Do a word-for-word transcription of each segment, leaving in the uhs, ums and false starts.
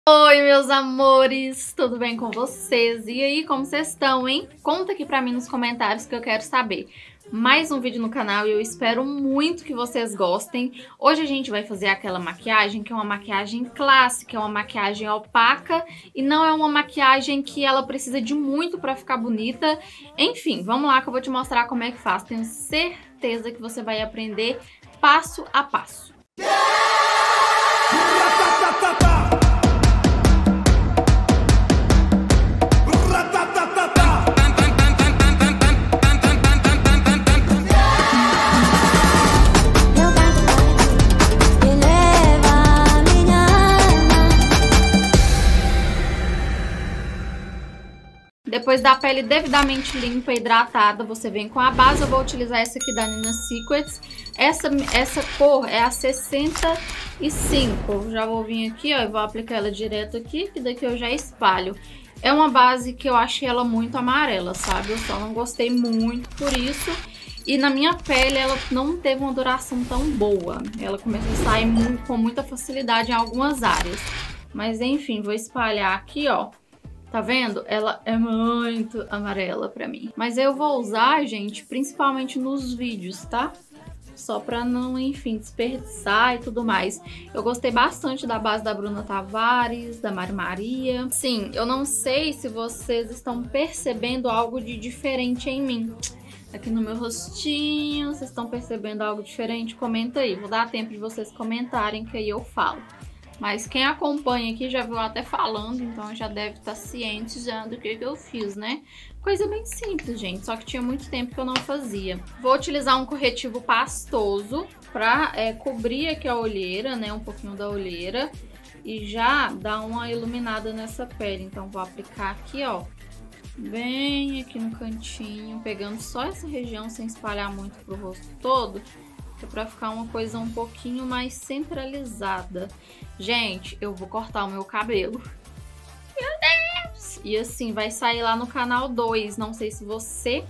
Oi, meus amores, tudo bem com vocês? E aí, como vocês estão, hein? Conta aqui pra mim nos comentários que eu quero saber. Mais um vídeo no canal e eu espero muito que vocês gostem. Hoje a gente vai fazer aquela maquiagem que é uma maquiagem clássica, é uma maquiagem opaca e não é uma maquiagem que ela precisa de muito pra ficar bonita. Enfim, vamos lá que eu vou te mostrar como é que faz. Tenho certeza que você vai aprender passo a passo. Depois da pele devidamente limpa e hidratada, você vem com a base. Eu vou utilizar essa aqui da Nina Secrets. Essa, essa cor é a sessenta e cinco. Já vou vir aqui, ó, e vou aplicar ela direto aqui, que daqui eu já espalho. É uma base que eu achei ela muito amarela, sabe? Eu só não gostei muito por isso. E na minha pele ela não teve uma duração tão boa. Ela começou a sair muito, com muita facilidade em algumas áreas. Mas enfim, vou espalhar aqui, ó. Tá vendo? Ela é muito amarela pra mim. Mas eu vou usar, gente, principalmente nos vídeos, tá? Só pra não, enfim, desperdiçar e tudo mais. Eu gostei bastante da base da Bruna Tavares, da Mari Maria. Sim, eu não sei se vocês estão percebendo algo de diferente em mim. Aqui no meu rostinho, vocês estão percebendo algo diferente? Comenta aí. Vou dar tempo de vocês comentarem que aí eu falo. Mas quem acompanha aqui já viu até falando, então já deve estar ciente já do que, que eu fiz, né? Coisa bem simples, gente, só que tinha muito tempo que eu não fazia. Vou utilizar um corretivo pastoso pra é, cobrir aqui a olheira, né? Um pouquinho da olheira. E já dar uma iluminada nessa pele. Então vou aplicar aqui, ó, bem aqui no cantinho, pegando só essa região sem espalhar muito pro rosto todo. Pra ficar uma coisa um pouquinho mais centralizada. Gente, eu vou cortar o meu cabelo. Meu Deus! E assim, vai sair lá no canal dois. Não sei se você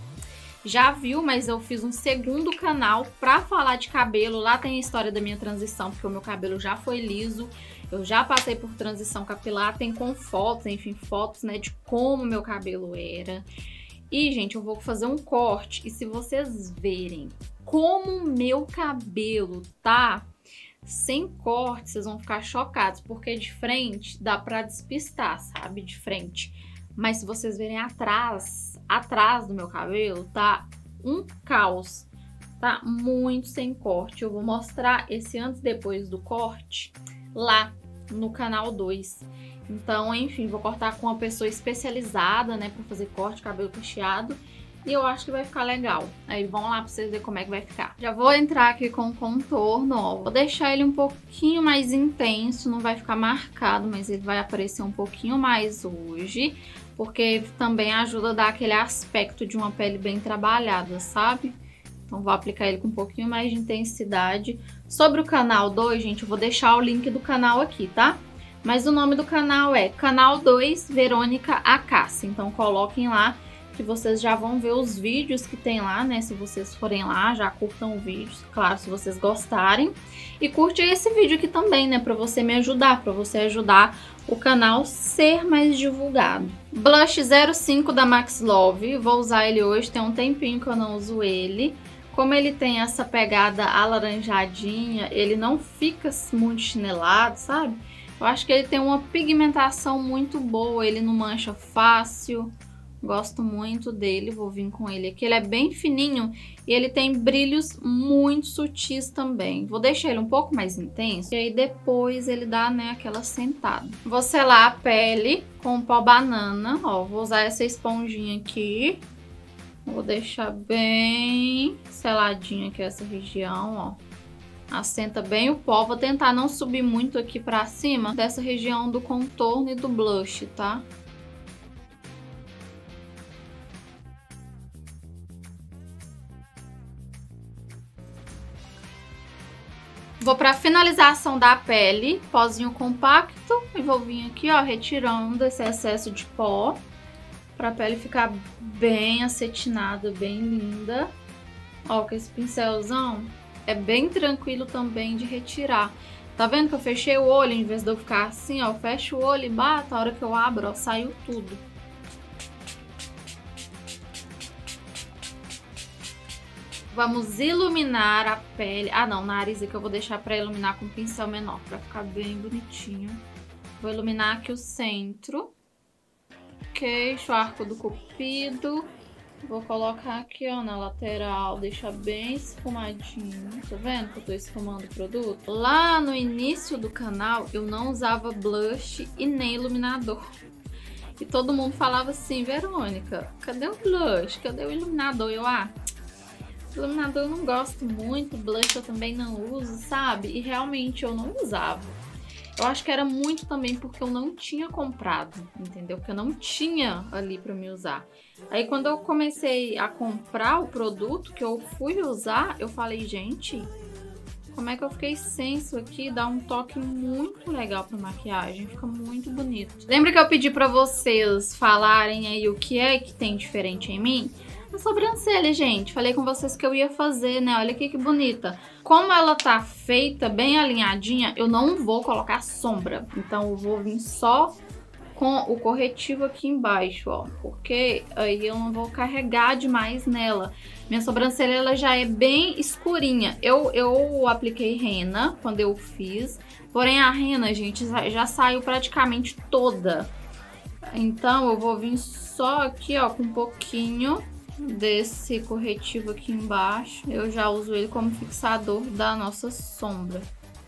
já viu, mas eu fiz um segundo canal pra falar de cabelo. Lá tem a história da minha transição, porque o meu cabelo já foi liso. Eu já passei por transição capilar. Tem com fotos, enfim, fotos, né, de como meu cabelo era. E, gente, eu vou fazer um corte. E se vocês verem como meu cabelo tá sem corte, vocês vão ficar chocados, porque de frente dá pra despistar, sabe? De frente. Mas se vocês verem atrás, atrás do meu cabelo, tá um caos. Tá muito sem corte. Eu vou mostrar esse antes e depois do corte lá no canal dois. Então, enfim, vou cortar com uma pessoa especializada, né, pra fazer corte de cabelo cacheado. E eu acho que vai ficar legal. Aí vamos lá pra vocês verem como é que vai ficar. Já vou entrar aqui com o contorno, ó. Vou deixar ele um pouquinho mais intenso, não vai ficar marcado, mas ele vai aparecer um pouquinho mais hoje. Porque também ajuda a dar aquele aspecto de uma pele bem trabalhada, sabe? Então vou aplicar ele com um pouquinho mais de intensidade. Sobre o canal dois, gente, eu vou deixar o link do canal aqui, tá? Mas o nome do canal é Canal dois Verônica Acácia. Então coloquem lá que vocês já vão ver os vídeos que tem lá, né? Se vocês forem lá, já curtam o vídeo, claro, se vocês gostarem. E curte esse vídeo aqui também, né? Pra você me ajudar, pra você ajudar o canal ser mais divulgado. Blush zero cinco da Max Love. Vou usar ele hoje, tem um tempinho que eu não uso ele. Como ele tem essa pegada alaranjadinha, ele não fica muito chinelado, sabe? Eu acho que ele tem uma pigmentação muito boa, ele não mancha fácil. Gosto muito dele, vou vir com ele aqui. Ele é bem fininho e ele tem brilhos muito sutis também. Vou deixar ele um pouco mais intenso e aí depois ele dá, né, aquela sentada. Vou selar a pele com pó banana, ó. Vou usar essa esponjinha aqui. Vou deixar bem seladinha aqui essa região, ó. Assenta bem o pó. Vou tentar não subir muito aqui pra cima dessa região do contorno e do blush, tá? Vou pra finalização da pele, pozinho compacto, e vou vir aqui, ó, retirando esse excesso de pó, pra pele ficar bem acetinada, bem linda. Ó, com esse pincelzão é bem tranquilo também de retirar. Tá vendo que eu fechei o olho, em vez de eu ficar assim, ó, eu fecho o olho e bato, a hora que eu abro, ó, saiu tudo. Vamos iluminar a pele. Ah, não, o nariz aqui eu vou deixar pra iluminar com um pincel menor, pra ficar bem bonitinho. Vou iluminar aqui o centro. Queixo, arco do cupido. Vou colocar aqui, ó, na lateral, deixar bem esfumadinho. Tá vendo que eu tô esfumando o produto? Lá no início do canal, eu não usava blush e nem iluminador. E todo mundo falava assim, Verônica, cadê o blush? Cadê o iluminador? Eu, ah, iluminador eu não gosto muito, blush eu também não uso, sabe? E realmente eu não usava. Eu acho que era muito também porque eu não tinha comprado, entendeu? Porque eu não tinha ali pra me usar. Aí quando eu comecei a comprar o produto que eu fui usar, eu falei, gente, como é que eu fiquei sem isso aqui? Dá um toque muito legal pra maquiagem, fica muito bonito. Lembra que eu pedi pra vocês falarem aí o que é que tem diferente em mim? A sobrancelha, gente. Falei com vocês que eu ia fazer, né? Olha aqui que bonita. Como ela tá feita bem alinhadinha, eu não vou colocar sombra. Então eu vou vir só com o corretivo aqui embaixo, ó. Porque aí eu não vou carregar demais nela. Minha sobrancelha, ela já é bem escurinha. Eu, eu apliquei rena quando eu fiz. Porém, a rena, gente, já, já saiu praticamente toda. Então eu vou vir só aqui, ó, com um pouquinho desse corretivo aqui embaixo. Eu já uso ele como fixador da nossa sombra.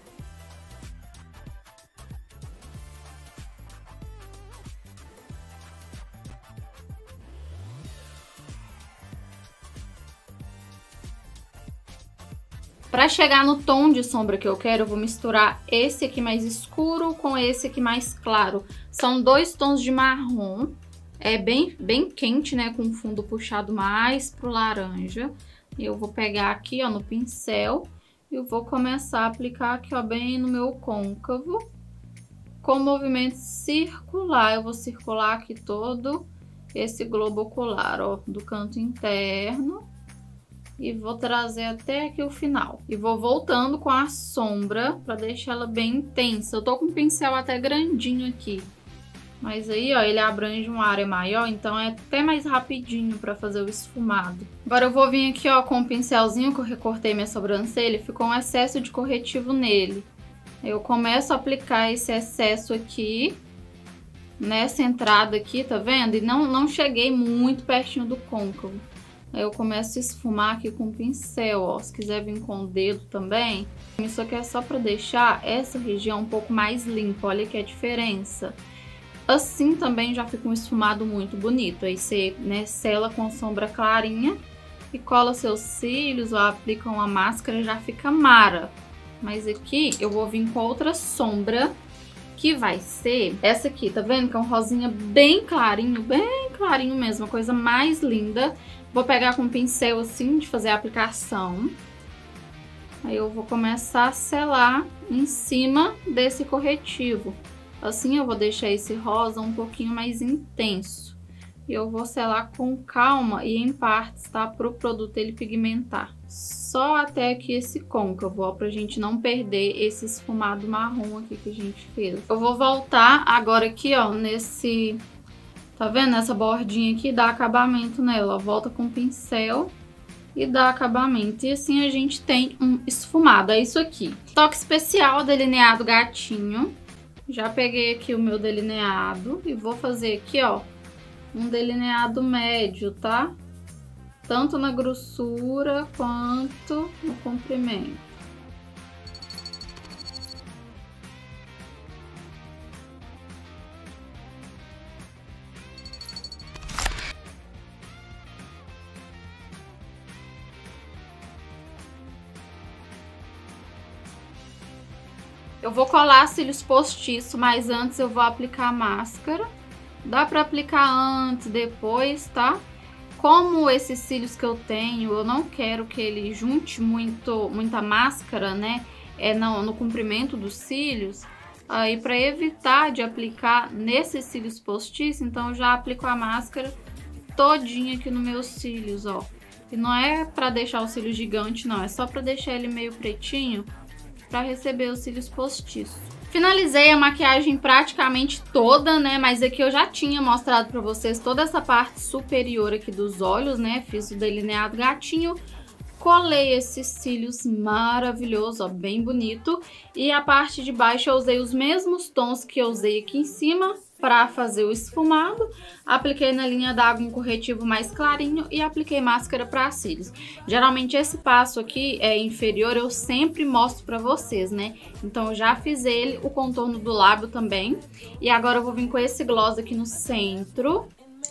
Para chegar no tom de sombra que eu quero, eu vou misturar esse aqui mais escuro com esse aqui mais claro. São dois tons de marrom. É bem, bem quente, né? Com o fundo puxado mais pro laranja. Eu vou pegar aqui, ó, no pincel. E eu vou começar a aplicar aqui, ó, bem no meu côncavo. Com movimento circular. Eu vou circular aqui todo esse globo ocular, ó, do canto interno. E vou trazer até aqui o final. E vou voltando com a sombra pra deixar ela bem intensa. Eu tô com um pincel até grandinho aqui. Mas aí, ó, ele abrange uma área maior, então é até mais rapidinho pra fazer o esfumado. Agora eu vou vir aqui, ó, com o pincelzinho que eu recortei minha sobrancelha, ficou um excesso de corretivo nele. Eu começo a aplicar esse excesso aqui, nessa entrada aqui, tá vendo? E não, não cheguei muito pertinho do côncavo. Aí eu começo a esfumar aqui com o pincel, ó. Se quiser vir com o dedo também. Isso aqui é só pra deixar essa região um pouco mais limpa, olha que a diferença. Assim também já fica um esfumado muito bonito. Aí você, né, sela com sombra clarinha e cola seus cílios ou aplica uma máscara, já fica mara. Mas aqui eu vou vir com outra sombra, que vai ser essa aqui, tá vendo? Que é um rosinha bem clarinho, bem clarinho mesmo, a coisa mais linda. Vou pegar com um pincel assim, de fazer a aplicação. Aí eu vou começar a selar em cima desse corretivo. Assim eu vou deixar esse rosa um pouquinho mais intenso. E eu vou selar com calma e em partes, tá? Para o produto ele pigmentar. Só até aqui esse côncavo, ó, pra gente não perder esse esfumado marrom aqui que a gente fez. Eu vou voltar agora aqui, ó, nesse... Tá vendo? Essa bordinha aqui dá acabamento nela, ó. Volta com o pincel e dá acabamento. E assim a gente tem um esfumado, é isso aqui. Toque especial, delineado gatinho. Já peguei aqui o meu delineado e vou fazer aqui, ó, um delineado médio, tá? Tanto na grossura quanto no comprimento. Eu vou colar cílios postiço, mas antes eu vou aplicar a máscara. Dá pra aplicar antes, depois, tá? Como esses cílios que eu tenho, eu não quero que ele junte muito, muita máscara, né? É no, no comprimento dos cílios. Aí, pra evitar de aplicar nesses cílios postiço, então eu já aplico a máscara todinha aqui nos meus cílios, ó. E não é pra deixar o cílio gigante, não. É só pra deixar ele meio pretinho. pra receber os cílios postiços. Finalizei a maquiagem praticamente toda, né? Mas aqui eu já tinha mostrado pra vocês toda essa parte superior aqui dos olhos, né? Fiz o delineado gatinho. Colei esses cílios maravilhosos, ó, bem bonito. E a parte de baixo eu usei os mesmos tons que eu usei aqui em cima para fazer o esfumado. Apliquei na linha d'água um corretivo mais clarinho e apliquei máscara para cílios. Geralmente esse passo aqui é inferior, eu sempre mostro para vocês, né? Então eu já fiz ele, o contorno do lábio também. E agora eu vou vir com esse gloss aqui no centro.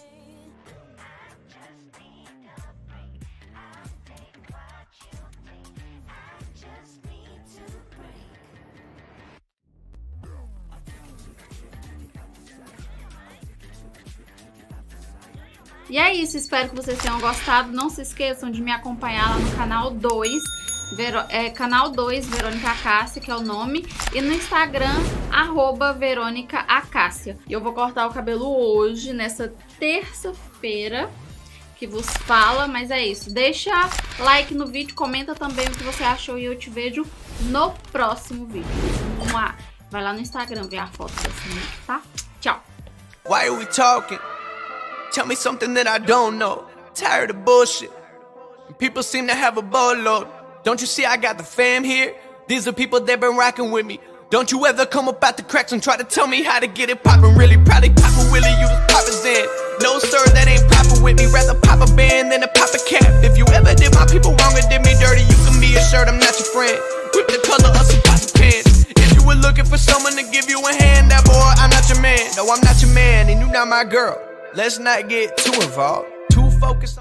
E é isso, espero que vocês tenham gostado. Não se esqueçam de me acompanhar lá no canal dois, Vero, é, canal dois Verônica Acácia, que é o nome, e no Instagram, arroba Verônica Acácia. E eu vou cortar o cabelo hoje, nessa terça-feira que vos fala, mas é isso. Deixa like no vídeo, comenta também o que você achou e eu te vejo no próximo vídeo. Vai lá no Instagram ver a foto dessa noite, tá? Tchau! Why are we talking? Tell me something that I don't know. Tired of bullshit. People seem to have a boatload. Don't you see I got the fam here? These are people that been rocking with me. Don't you ever come up out the cracks and try to tell me how to get it poppin'. Really, probably Papa Willie, you was Papa's in. No sir, that ain't proper with me. Rather pop a band than a pop a cap. If you ever did my people wrong or did me dirty, you can be assured I'm not your friend. Whip the color of some pots pants. If you were looking for someone to give you a hand, that boy, I'm not your man. No, I'm not your man, and you not my girl. Let's not get too involved, too focused on